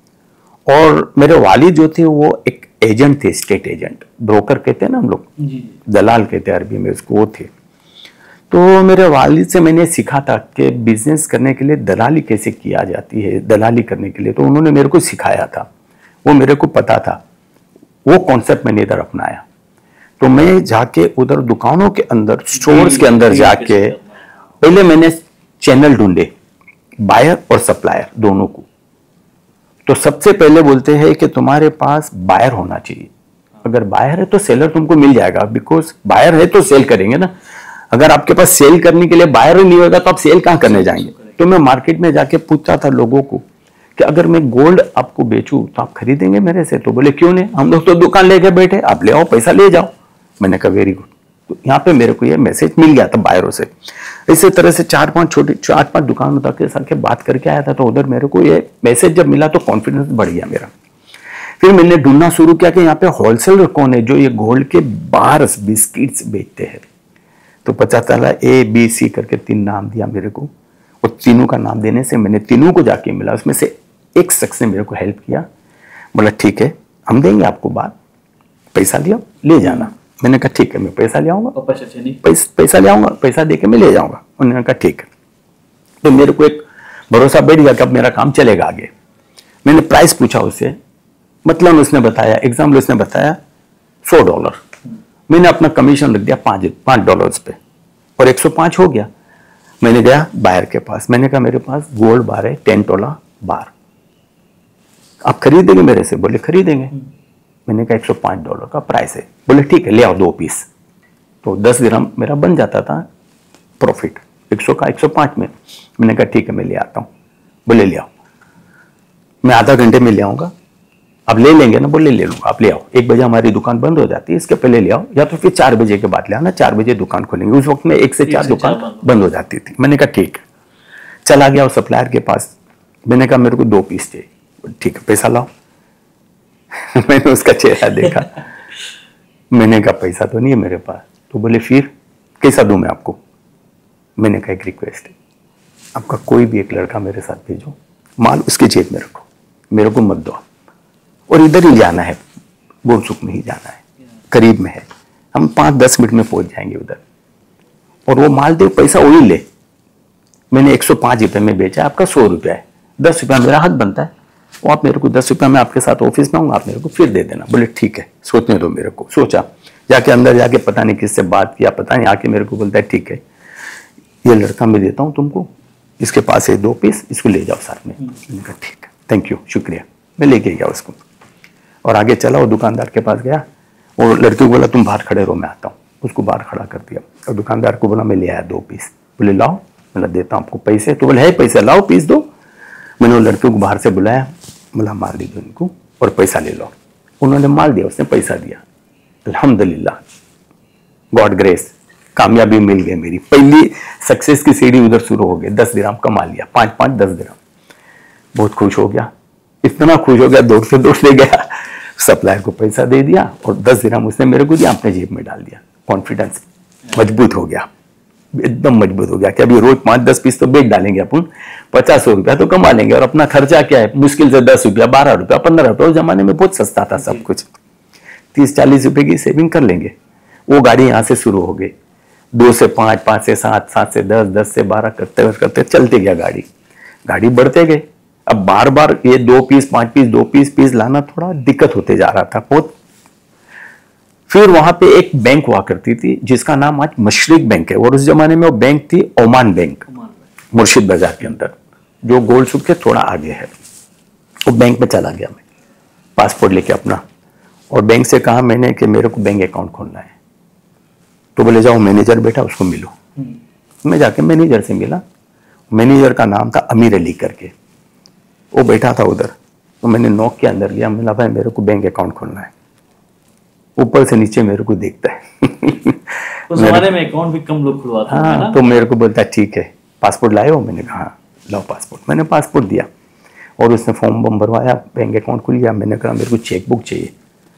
और मेरे वालिद जो थे वो एक एजेंट थे, स्टेट एजेंट, ब्रोकर कहते हैं ना हम लोग, जी। दलाल कहते हैं अरबी में उसको, वो थे। तो मेरे वालिद से मैंने सीखा था कि बिजनेस करने के लिए दलाली कैसे किया जाती है, दलाली करने के लिए। तो उन्होंने मेरे को सिखाया था, वो मेरे को पता था, वो कॉन्सेप्ट मैंने इधर अपनाया। तो मैं जाके उधर दुकानों के अंदर, स्टोर्स के अंदर जाके पहले मैंने चैनल ढूंढे, बायर और सप्लायर दोनों को। तो सबसे पहले बोलते हैं कि तुम्हारे पास बायर होना चाहिए। अगर बायर है तो सेलर तुमको मिल जाएगा, बिकॉज बायर है तो सेल करेंगे ना। अगर आपके पास सेल करने के लिए बायर नहीं होगा तो आप सेल कहां करने जाएंगे? तो मैं मार्केट में जाके पूछता था लोगों को कि अगर मैं गोल्ड आपको बेचूं तो आप खरीदेंगे मेरे से? तो बोले क्यों नहीं, हम लोग तो दुकान लेके बैठे, आप ले आओ, पैसा ले जाओ। मैंने कहा वेरी गुड। तो यहाँ पे मेरे को ये मैसेज मिल गया था बायरों से। इसी तरह से 4-5 दुकानों तक के साथ बात करके आया था। तो उधर मेरे को ये मैसेज जब मिला तो कॉन्फिडेंस बढ़ गया मेरा। फिर मैंने ढूंढना शुरू किया कि यहाँ पे होलसेलर कौन है जो ये गोल्ड के बार्स, बिस्किट्स बेचते हैं। तो पता चला ABC करके 3 नाम दिया मेरे को। और तीनों का नाम देने से मैंने तीनों को जाके मिला, उसमें से एक शख्स ने मेरे को हेल्प किया, बोला ठीक है हम देंगे आपको बात, पैसा लिया ले जाना। मैंने कहा ठीक है, मैं पैसा ले आऊंगा, पैसा ले आऊंगा, पैसा देके मैं ले जाऊंगा। उन्होंने कहा ठीक है। तो मेरे को एक भरोसा बैठ गया कि अब मेरा काम चलेगा आगे। मैंने प्राइस पूछा उससे, मतलब उसने बताया, एग्जाम्पल उसने बताया $100, मैंने अपना कमीशन रख दिया $5 पे, और 105 हो गया। मैंने गया बायर के पास, मैंने कहा मेरे पास गोल्ड बार है, $10 बार, आप खरीदेंगे मेरे से? बोले खरीदेंगे। मैंने कहा $105 का प्राइस है। बोले ठीक है ले आओ 2 पीस। तो 10 दिरहम मेरा बन जाता था प्रॉफिट, 100 का 105 में। मैंने कहा ठीक है मैं ले आता हूँ। बोले ले आओ, मैं आधा घंटे में ले आऊंगा, आप ले लेंगे ना? बोले ले लूंगा, आप ले आओ। 1 बजे हमारी दुकान बंद हो जाती है, इसके पहले ले आओ, या तो फिर 4 बजे के बाद ले आना, 4 बजे दुकान खोलेंगे। उस वक्त में 1 से 4 दुकान बंद हो जाती थी। मैंने कहा ठीक है। चला गया उस सप्लायर के पास, मैंने कहा मेरे को 2 पीस चाहिए। ठीक है पैसा लाओ। मैंने उसका चेहरा देखा, मैंने कहा पैसा तो नहीं है मेरे पास। तो बोले फिर कैसा दूं मैं आपको? मैंने कहा एक रिक्वेस्ट है, आपका कोई भी एक लड़का मेरे साथ भेजो, माल उसके जेब में रखो, मेरे को मत दो, और इधर ही जाना है, गोल्ड सुख में ही जाना है, करीब में है, हम 5-10 मिनट में पहुंच जाएंगे उधर। और वो माल दे, पैसा वही ले। मैंने 105 रुपये में बेचा, आपका 100 रुपया है, 10 रुपया मेरा हक बनता है। वो आप मेरे को 10 रुपया, मैं आपके साथ ऑफिस में आऊंगा, आप मेरे को फिर दे देना। बोले ठीक है, सोचने दो मेरे को। सोचा, जाके अंदर जाके पता नहीं किससे बात किया, पता नहीं, आके मेरे को बोलता है ठीक है ये लड़का मैं देता हूँ तुमको, इसके पास है 2 पीस, इसको ले जाओ साथ में। मैंने कहा ठीक है, थैंक यू, शुक्रिया। मैं लेके गया उसको और आगे चला, वो दुकानदार के पास गया। वो लड़के को बोला तुम बाहर खड़े रहो, मैं आता हूँ। उसको बाहर खड़ा कर दिया और दुकानदार को बोला मैं ले आया 2 पीस। बोले लाओ, बोला देता हूँ आपको पैसे। तो बोले है पैसे, लाओ पीस दो। मैंने वो लड़के को बाहर से बुलाया, बोला माल दे दो इनको और पैसा ले लो। उन्होंने माल दिया, उसने पैसा दिया। अल्हम्दुलिल्लाह, गॉड ग्रेस, कामयाबी मिल गई। मेरी पहली सक्सेस की सीढ़ी उधर शुरू हो गई। 10 दिरहम कमा लिया, 5-5 10 दिरहम। बहुत खुश हो गया, इतना खुश हो गया, दौड़ से दौड़ ले गया, सप्लायर को पैसा दे दिया और 10 दिरहम उसने मेरे को दिया, अपने जेब में डाल दिया। कॉन्फिडेंस मजबूत हो गया, एकदम मजबूत हो गया कि अभी रोज 5-10 पीस तो बेच डालेंगे अपन, 50-100 रुपया तो कमा लेंगे। और अपना खर्चा क्या है, मुश्किल से 10 रुपया, 12 रुपया, 15 रुपया। उस जमाने में बहुत सस्ता था सब कुछ, 30-40 रुपए की सेविंग कर लेंगे। वो गाड़ी यहाँ से शुरू हो गई, 2 से 5, 5 से 7, 7 से 10, 10 से 12 करते करते चलते गया गाड़ी। गाड़ी बढ़ते गए। अब बार बार ये 2 पीस 5 पीस 2 पीस लाना थोड़ा दिक्कत होते जा रहा था बहुत। फिर वहां पे एक बैंक हुआ करती थी जिसका नाम आज मशरिक बैंक है, और उस जमाने में वो बैंक थी ओमान बैंक, मुर्शिद बाजार के अंदर, जो गोल्ड सुख के थोड़ा आगे है। वो बैंक में चला गया मैं, पासपोर्ट लेके अपना, और बैंक से कहा मैंने कि मेरे को बैंक अकाउंट खोलना है। तो बोले जाओ मैनेजर बैठा उसको मिलो। मैं जाके मैनेजर से मिला। मैनेजर का नाम था अमीर अली करके, वो बैठा था उधर। तो मैंने नॉक के अंदर गया, मिला भाई मेरे को बैंक अकाउंट खोलना है। ऊपर से नीचे मेरे को देखता है उस जमाने में अकाउंट भी कम लोग खुलवाते हैं ना। तो मेरे को बोलता ठीक है पासपोर्ट लाए हो? मैंने कहा लाओ पासपोर्ट। मैंने पासपोर्ट दिया और उसने फॉर्म वॉर्म भरवाया, बैंक अकाउंट खुल गया। मैंने कहा मेरे को चेक बुक चाहिए।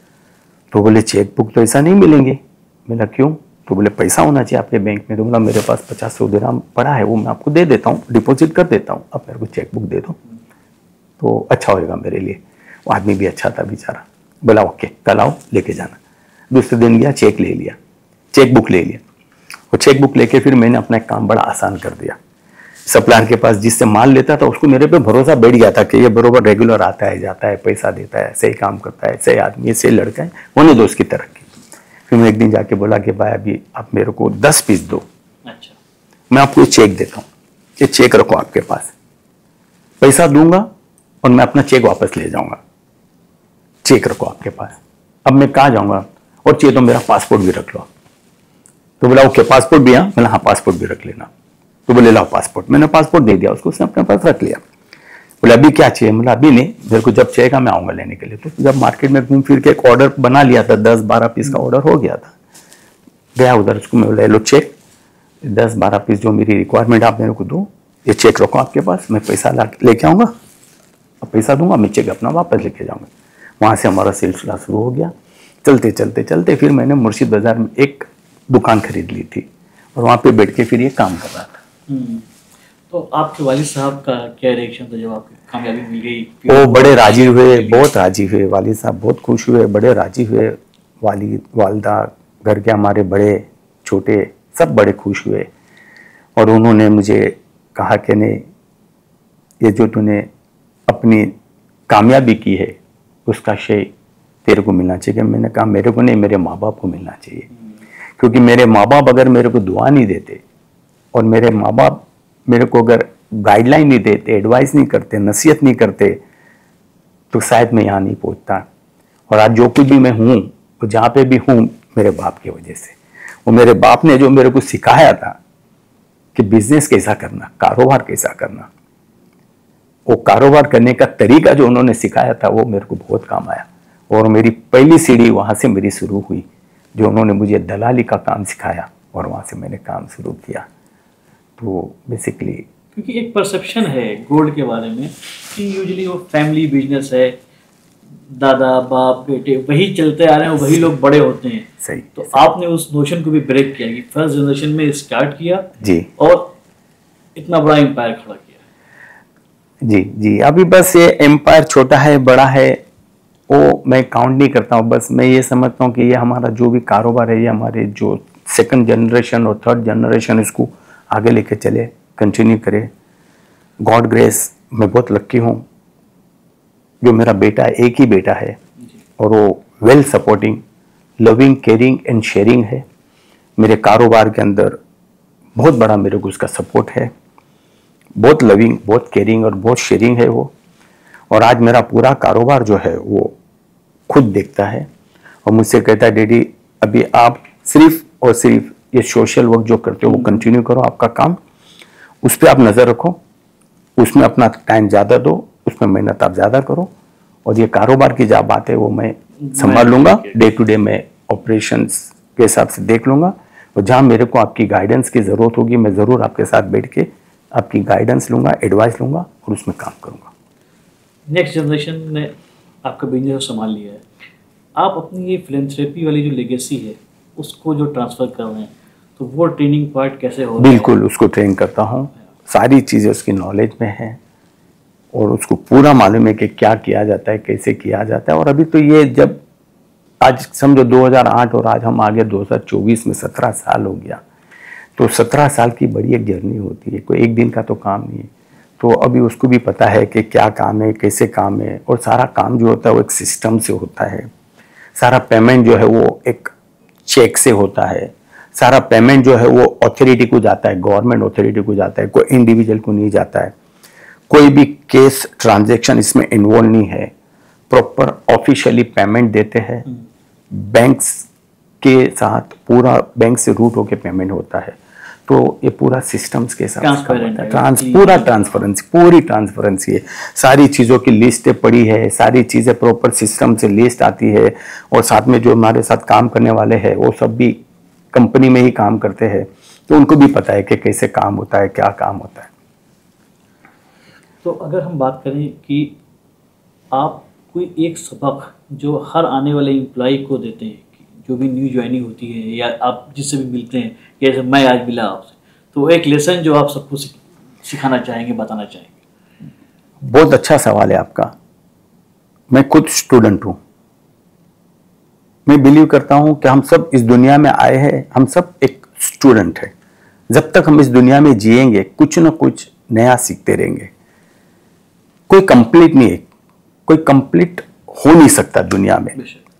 तो बोले चेक बुक तो ऐसा नहीं मिलेंगे। मैंने क्यों? तो बोले पैसा होना चाहिए आपके बैंक में। तो बोला मेरे पास 50 दिरहम पड़ा है, वो मैं आपको दे देता हूँ, डिपॉजिट कर देता हूँ, आप मेरे को चेक बुक दे दो तो अच्छा होएगा मेरे लिए। वो आदमी भी अच्छा था बेचारा। बोला ओके कल आओ लेके जाना। दूसरे दिन गया, चेक ले लिया, चेक बुक ले लिया। और चेक बुक लेके फिर मैंने अपना काम बड़ा आसान कर दिया। सप्लायर के पास जिससे माल लेता था उसको मेरे पे भरोसा बैठ गया था कि ये बरोबर रेगुलर आता है, जाता है, पैसा देता है, सही काम करता है, सही आदमी है, सही लड़का है, होने दो उसकी तरक्की। फिर मैं एक दिन जाके बोला कि भाई अभी आप मेरे को 10 पीस दो। अच्छा। मैं आपको ये चेक देता हूँ, ये चेक रखो आपके पास, पैसा दूंगा और मैं अपना चेक वापस ले जाऊंगा। चेक रखो आपके पास। अब मैं कहाँ जाऊंगा? और चाहिए तो मेरा पासपोर्ट भी रख लो। तो बोला ओके पासपोर्ट भी? मैंने हाँ पासपोर्ट भी रख लेना। तो बोले लाओ पासपोर्ट। मैंने पासपोर्ट दे दिया उसको, उसने अपने पास रख लिया। बोले अभी क्या चाहिए? बोला अभी नहीं, मेरे को जब चाहिएगा मैं आऊंगा लेने के लिए। तो जब मार्केट में घूम फिर के एक ऑर्डर बना लिया था, 10-12 पीस का ऑर्डर हो गया था। गया उधर, उसको मैं बोला लो चेक 10-12 पीस जो मेरी रिक्वायरमेंट आप मेरे को दो, ये चेक रखो आपके पास, मैं पैसा लेके आऊंगा, अब पैसा दूंगा, मैं चेक अपना वापस लेके जाऊंगा। वहां से हमारा सिलसिला शुरू हो गया। चलते चलते चलते फिर मैंने मुर्शिद बाजार में एक दुकान खरीद ली थी और वहां पे बैठ के फिर ये काम कर रहा था। तो आपके वालिद साहब का क्या रिएक्शन था जब आपको कामयाबी मिल गई? वो बड़े राजी हुए, बहुत राजी हुए। वालिद साहब बहुत खुश हुए, बड़े राजी हुए। वालिद वालदा, घर के हमारे बड़े छोटे सब बड़े खुश हुए। और उन्होंने मुझे कहा कि नहीं, ये जो तूने अपनी कामयाबी की है उसका श्रेय तेरे को मिलना चाहिए। मैंने कहा मेरे को नहीं, मेरे माँ बाप को मिलना चाहिए। क्योंकि मेरे माँ बाप अगर मेरे को दुआ नहीं देते और मेरे माँ बाप मेरे को अगर गाइडलाइन नहीं देते, एडवाइस नहीं करते, नसीहत नहीं करते, तो शायद मैं यहाँ नहीं पहुँचता। और आज जो कुछ भी मैं हूँ, तो जहाँ पे भी हूँ मेरे बाप की वजह से। वो मेरे बाप ने जो मेरे को सिखाया था कि बिजनेस कैसा करना, कारोबार कैसा करना, वो कारोबार करने का तरीका जो उन्होंने सिखाया था वो मेरे को बहुत काम आया। और मेरी पहली सीढ़ी वहाँ से मेरी शुरू हुई, जो उन्होंने मुझे दलाली का काम सिखाया और वहाँ से मैंने काम शुरू किया। तो बेसिकली क्योंकि एक परसेप्शन है गोल्ड के बारे में कि यूजुअली वो फैमिली बिजनेस है, दादा बाप बेटे वही चलते आ रहे हैं, वही लोग बड़े होते हैं। सही। तो आपने उस नोशन को भी ब्रेक किया कि फर्स्ट जनरेशन में स्टार्ट किया जी, और इतना बड़ा एम्पायर खड़ा किया। जी जी। अभी बस ये एम्पायर छोटा है बड़ा है वो मैं काउंट नहीं करता हूँ। बस मैं ये समझता हूँ कि ये हमारा जो भी कारोबार है, ये हमारे जो सेकंड जनरेशन और थर्ड जनरेशन इसको आगे लेके चले, कंटिन्यू करे। गॉड ग्रेस, मैं बहुत लक्की हूँ जो मेरा बेटा एक ही बेटा है और वो well supporting, loving, caring and sharing है। मेरे कारोबार के अंदर बहुत बड़ा मेरे को उसका सपोर्ट है। बहुत लविंग, बहुत केयरिंग और बहुत शेयरिंग है वो। और आज मेरा पूरा कारोबार जो है वो खुद देखता है और मुझसे कहता है डैडी अभी आप सिर्फ और सिर्फ ये सोशल वर्क जो करते हो वो कंटिन्यू करो, आपका काम उस पर आप नज़र रखो, उसमें अपना टाइम ज़्यादा दो, उसमें मेहनत आप ज़्यादा करो। और ये कारोबार की जहाँ बात है वो मैं संभाल लूँगा, डे टू डे मैं ऑपरेशंस के हिसाब से देख लूँगा। और जहाँ मेरे को आपकी गाइडेंस की ज़रूरत होगी मैं ज़रूर आपके साथ बैठ के आपकी गाइडेंस लूँगा, एडवाइस लूँगा और उसमें काम करूँगा। नेक्स्ट जनरेशन ने आपका बिजनेस संभाल लिया है, आप अपनी ये फिलैंथ्रोपी वाली जो लेगेसी है उसको जो ट्रांसफ़र कर रहे हैं, तो वो ट्रेनिंग पार्ट कैसे हो रहा है? बिल्कुल उसको ट्रेन करता हूँ, सारी चीज़ें उसकी नॉलेज में है और उसको पूरा मालूम है कि क्या किया जाता है, कैसे किया जाता है। और अभी तो ये जब आज समझो 2008 और आज हम आगे 2024 में 17 साल हो गया, तो 17 साल की बड़ी एक जर्नी होती है, कोई एक दिन का तो काम नहीं है। तो अभी उसको भी पता है कि क्या काम है, कैसे काम है। और सारा काम जो होता है वो एक सिस्टम से होता है। सारा पेमेंट जो है वो एक चेक से होता है। सारा पेमेंट जो है वो अथॉरिटी को जाता है, गवर्नमेंट अथॉरिटी को जाता है, कोई इंडिविजुअल को नहीं जाता है। कोई भी केस ट्रांजैक्शन इसमें इन्वॉल्व नहीं है। प्रॉपर ऑफिशियली पेमेंट देते हैं बैंक्स के साथ पूरा बैंक से रूट होके पेमेंट होता है, तो ये पूरा सिस्टम्स के साथ पूरा ट्रांसपेरेंसी, पूरी ट्रांसपेरेंसी है। सारी चीज़ों की लिस्टें पड़ी है, सारी चीज़ें प्रॉपर सिस्टम से लिस्ट आती है, और साथ में जो हमारे साथ काम करने वाले हैं वो सब भी कंपनी में ही काम करते हैं, तो उनको भी पता है कि कैसे काम होता है, क्या काम होता है। तो अगर हम बात करें कि आप कोई एक सबक जो हर आने वाले एम्प्लॉय को देते हैं, जो भी न्यू ज्वाइनिंग होती है या आप जिससे भी मिलते हैं, जैसे मैं आज मिला आपसे, तो एक लेसन जो आप सबको सिखाना चाहेंगे, बताना चाहेंगे? बहुत अच्छा सवाल है आपका। मैं खुद स्टूडेंट हूँ। मैं बिलीव करता हूँ कि हम सब इस दुनिया में आए हैं, हम सब एक स्टूडेंट है। जब तक हम इस दुनिया में जिएंगे कुछ ना कुछ नया सीखते रहेंगे। कोई कंप्लीट नहीं है, कोई कंप्लीट हो नहीं सकता दुनिया में।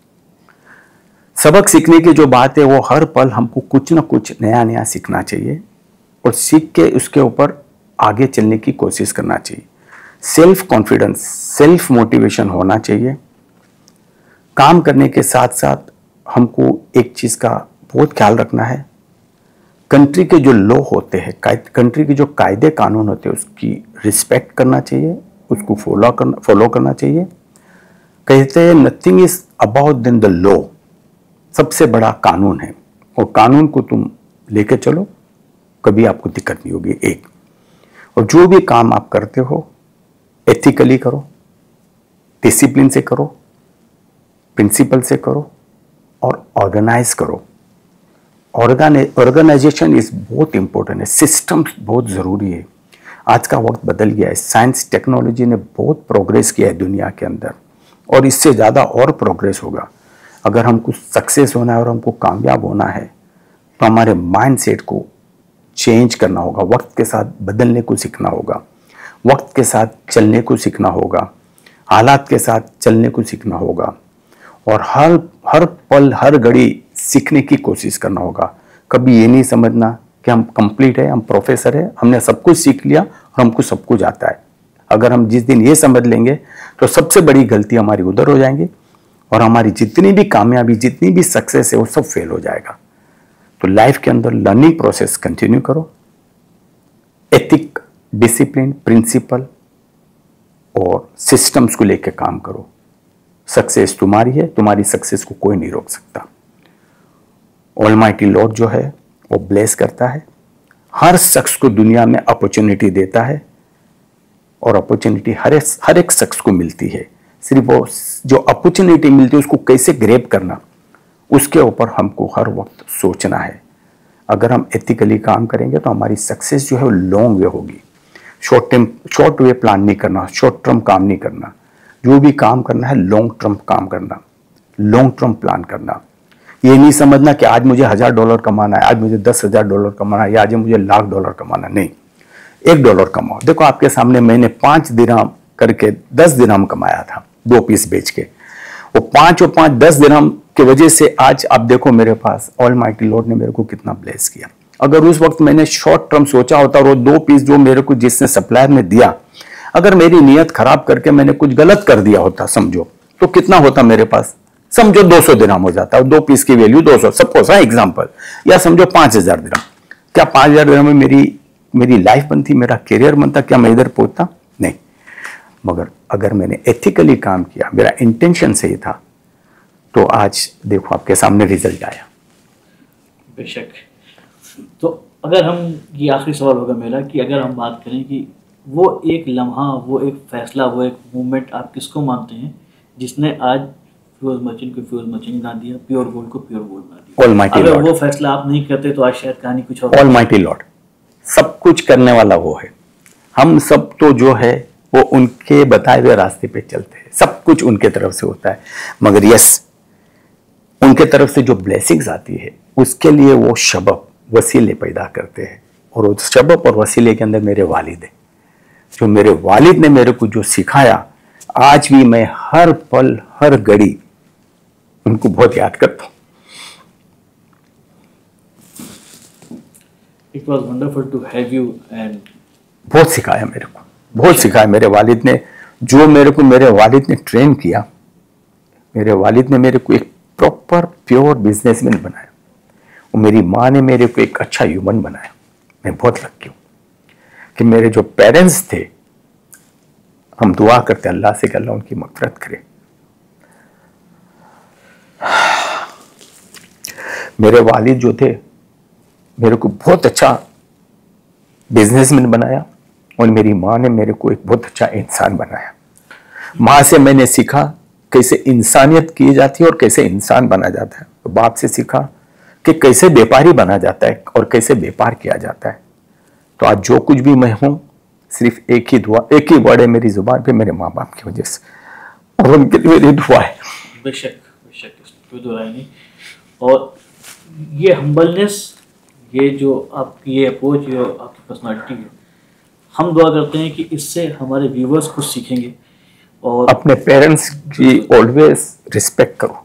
सबक सीखने की जो बात है वो हर पल हमको कुछ ना कुछ नया नया सीखना चाहिए, और सीख के उसके ऊपर आगे चलने की कोशिश करना चाहिए। सेल्फ कॉन्फिडेंस, सेल्फ मोटिवेशन होना चाहिए। काम करने के साथ साथ हमको एक चीज़ का बहुत ख्याल रखना है, कंट्री के जो लॉ होते हैं, कंट्री के जो कायदे कानून होते हैं, उसकी रिस्पेक्ट करना चाहिए, उसको फॉलो करना चाहिए। कहते हैं nothing is about than the law, सबसे बड़ा कानून है, और कानून को तुम लेके चलो, कभी आपको दिक्कत नहीं होगी। एक, और जो भी काम आप करते हो एथिकली करो, डिसिप्लिन से करो, प्रिंसिपल से करो, और ऑर्गेनाइज करो। ऑर्गेनाइजेशन इज बहुत इंपॉर्टेंट है, सिस्टम्स बहुत ज़रूरी है। आज का वक्त बदल गया है, साइंस टेक्नोलॉजी ने बहुत प्रोग्रेस किया है दुनिया के अंदर, और इससे ज़्यादा और प्रोग्रेस होगा। अगर हमको सक्सेस होना है और हमको कामयाब होना है, तो हमारे माइंड सेट को चेंज करना होगा, वक्त के साथ बदलने को सीखना होगा, वक्त के साथ चलने को सीखना होगा, हालात के साथ चलने को सीखना होगा, और हर पल हर घड़ी सीखने की कोशिश करना होगा। कभी ये नहीं समझना कि हम कंप्लीट है, हम प्रोफेसर है, हमने सब कुछ सीख लिया और हमको सब कुछ आता है। अगर हम जिस दिन ये समझ लेंगे तो सबसे बड़ी गलती हमारी उधर हो जाएंगी, और हमारी जितनी भी कामयाबी, जितनी भी सक्सेस है, वो सब फेल हो जाएगा। तो लाइफ के अंदर लर्निंग प्रोसेस कंटिन्यू करो, एथिक, डिसिप्लिन, प्रिंसिपल और सिस्टम्स को लेकर काम करो। सक्सेस तुम्हारी है, तुम्हारी सक्सेस को कोई नहीं रोक सकता। ऑलमाइटी लॉर्ड जो है वो ब्लेस करता है, हर शख्स को दुनिया में अपॉर्चुनिटी देता है, और अपॉर्चुनिटी हर एक शख्स को मिलती है। सिर्फ वो जो अपॉर्चुनिटी मिलती है उसको कैसे ग्रैब करना, उसके ऊपर हमको हर वक्त सोचना है। अगर हम एथिकली काम करेंगे तो हमारी सक्सेस जो है वो लॉन्ग वे होगी। शॉर्ट वे प्लान नहीं करना, शॉर्ट टर्म काम नहीं करना। जो भी काम करना है लॉन्ग टर्म काम करना, लॉन्ग टर्म प्लान करना। ये नहीं समझना कि आज मुझे $1000 कमाना है, आज मुझे $10,000 कमाना है, या आज मुझे $1,00,000 कमाना है। नहीं, $1 कमाओ। देखो आपके सामने मैंने 5 दिरहम करके 10 दिरहम कमाया था, 2 पीस बेच के। वो 5 और 5 10 दिरहम की वजह से आज आप देखो मेरे पास ऑलमाइटी लॉर्ड ने मेरे को कितना ब्लेस किया। अगर उस वक्त मैंने शॉर्ट टर्म सोचा होता और वो 2 पीस जो मेरे को जिसने सप्लायर ने दिया, अगर मेरी नीयत खराब करके मैंने कुछ गलत कर दिया होता समझो, तो कितना होता मेरे पास? समझो 200 दिरहम हो जाता है। 2 पीस की वैल्यू 200, सपोज एग्जांपल, या समझो 5000 दिरहम। क्या 5000 दिरहम में मेरी लाइफ बनती, मेरा करियर बनता? क्या मैं इधर पहुंचता? नहीं। मगर अगर मैंने एथिकली काम किया, मेरा इंटेंशन सही था, तो आज देखो आपके सामने रिजल्ट आया। बेशक। तो अगर हम, ये आखिरी सवाल होगा मेरा, कि अगर हम बात करें कि वो एक लम्हा, वो एक फैसला, वो एक मूवमेंट आप किसको मानते हैं जिसने आज फ्यूज मर्चेंट को फ्यूज मर्चेंट बना दिया, प्योर गोल्ड को प्योर गोल्ड बना दिया? Almighty Lord. अगर वो फैसला आप नहीं करते तो आज शायद कहानी कुछ और। ऑलमाइटी लॉर्ड सब कुछ करने वाला वो है। हम सब तो जो है वो उनके बताए हुए रास्ते पे चलते हैं, सब कुछ उनके तरफ से होता है। मगर यस, उनके तरफ से जो ब्लेसिंग्स आती है उसके लिए वो सबब, वसीले पैदा करते हैं, और वो सबब और वसीले के अंदर मेरे वालिद है। जो मेरे वालिद ने मेरे को जो सिखाया, आज भी मैं हर पल हर घड़ी उनको बहुत याद करता हूँ। It was wonderful to have you and बहुत सिखाया मेरे को, बहुत सिखाया मेरे वालिद ने। जो मेरे वालिद ने ट्रेन किया, मेरे वालिद ने मेरे को एक प्रॉपर प्योर बिजनेसमैन बनाया, और मेरी माँ ने मेरे को एक अच्छा ह्यूमन बनाया। मैं बहुत लकी हूँ कि मेरे जो पेरेंट्स थे, हम दुआ करते अल्लाह से कि अल्लाह उनकी मग़फ़िरत करे। मेरे वालिद जो थे मेरे को बहुत अच्छा बिजनेसमैन बनाया, और मेरी माँ ने मेरे को एक बहुत अच्छा इंसान बनाया। माँ से मैंने सीखा कैसे इंसानियत की जाती है और कैसे इंसान बना जाता है। तो बाप से सीखा कि कैसे व्यापारी बना जाता है और कैसे व्यापार किया जाता है। तो आज जो कुछ भी मैं हूं, सिर्फ एक ही दुआ, एक ही वर्ड है मेरी जुबान पे, मेरे माँ बाप की वजह से, और उनके लिए मेरी दुआ है। बेशक बेशक, कोई दो राय नहीं। और ये हम्बलनेस, ये जो आपकी ये अप्रोच, जो आपकी पर्सनालिटी है, हम दुआ करते हैं कि इससे हमारे व्यूवर्स कुछ सीखेंगे। और अपने पेरेंट्स की ऑलवेज रिस्पेक्ट करो।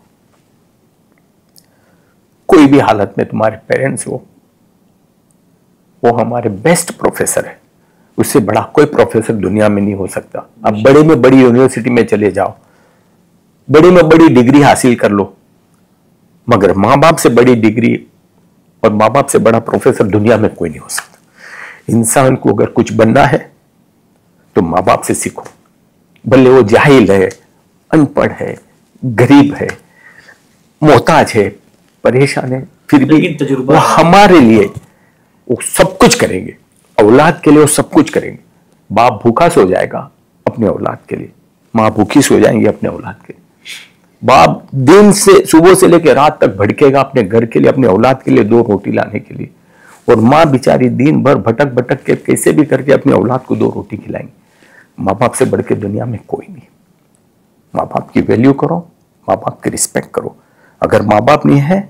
कोई भी हालत में तुम्हारे पेरेंट्स हो, वो हमारे बेस्ट प्रोफेसर है। उससे बड़ा कोई प्रोफेसर दुनिया में नहीं हो सकता। अब बड़े में बड़ी यूनिवर्सिटी में चले जाओ, बड़ी में बड़ी डिग्री हासिल कर लो, मगर माँ बाप से बड़ी डिग्री और माँ बाप से बड़ा प्रोफेसर दुनिया में कोई नहीं हो सकता। इंसान को अगर कुछ बनना है तो माँ बाप से सीखो, भले वो जाहिल है, अनपढ़ है, गरीब है, मोहताज है, परेशान है, फिर भी वो हमारे लिए वो सब कुछ करेंगे। औलाद के लिए वो सब कुछ करेंगे। बाप भूखा सो जाएगा अपने औलाद के लिए, माँ भूखी सो जाएंगी अपने औलाद के लिए। बाप दिन से सुबह से लेकर रात तक भटकेगा अपने घर के लिए, अपने औलाद के लिए 2 रोटी लाने के लिए, और माँ बेचारी दिन भर भटक भटक के कैसे भी करके अपने औलाद को 2 रोटी खिलाएंगी। माँ बाप से बढ़ के दुनिया में कोई नहीं। माँ बाप की वैल्यू करो, माँ बाप की रिस्पेक्ट करो। अगर माँ बाप नहीं है,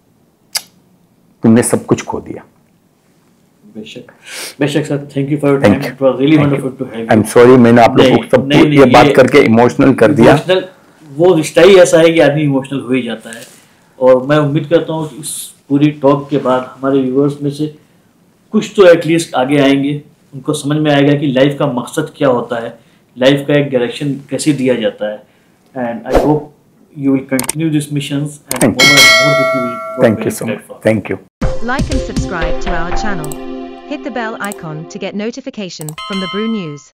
तुमने सब कुछ खो दिया। बेशक बेशक sir, thank you for your time, it was really wonderful to have you. I am sorry, मैंने आप लोगों को सब ये बात करके इमोशनल कर दिया। वो रिश्ता ही ऐसा है कि आदमी इमोशनल हो ही जाता है। और मैं उम्मीद करता हूँ कि इस पूरी टॉक के बाद हमारे व्यूअर्स में से कुछ तो एटलीस्ट आगे आएंगे, उनको समझ में आएगा कि लाइफ का मकसद क्या होता है, लाइफ का एक डायरेक्शन कैसे दिया जाता है। And I hope you will continue these missions and more people will thank you so much. Thank you. Like and subscribe to our channel. Hit the bell icon to get notification from the Brew News.